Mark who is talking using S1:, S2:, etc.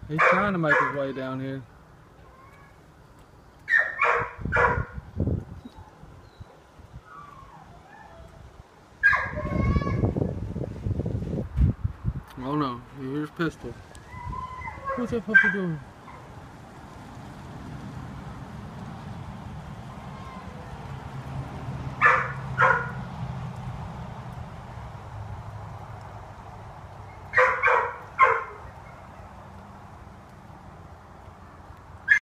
S1: He's trying to make his way down here. Oh no, here's Pistol. What's that puppy doing?